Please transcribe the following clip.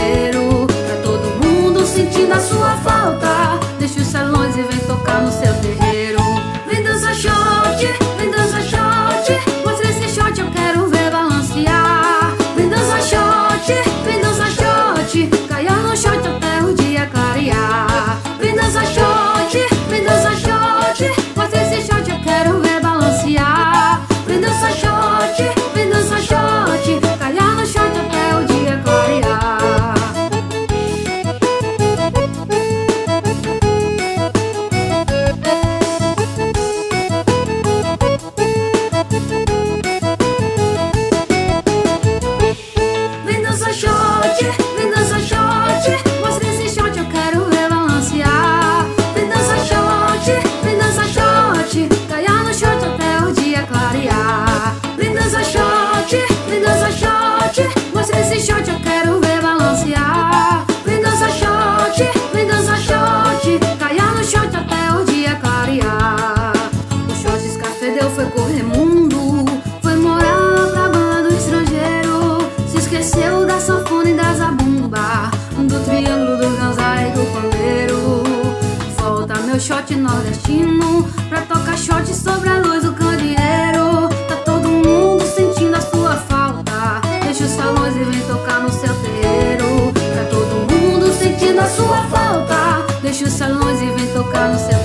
estrangeiro. Pra todo mundo sentindo a sua falta, deixa os salões e vem tocar no seu terreiro. Vem dançar shot, vem dançar shot, mostra esse shot, eu quero ver balancear. Vem dançar shot, vem dançar shot, caia no shot até o dia clarear. Vem dançar shot, vem dançar shot, mostra esse shot, eu quero ver balancear. Vem dançar shot, vem dançar shot, caia no shot até o dia clarear. Vem dançar shot, vem dançar shot, mostra esse shot, eu quero ver balancear. Vem dançar shot, caia no shot até o dia clarear. Vem dançar shot, mostra esse shot, eu quero ver balancear. Vem dançar shot, caia no shot até o dia clarear. O shot escafedeu, foi correr mundo, foi morar pra banda do estrangeiro. Se esqueceu da sanfona e da zabumba, do triângulo, do ganzá e do pandeiro. Volta meu shot nordestino pra tocar shot sobre a luz do candeeiro. Tá todo mundo sentindo a sua falta, deixa os salões e vem tocar no seu terreiro. Tá todo mundo sentindo a sua falta, deixa os salões e vem tocar no seu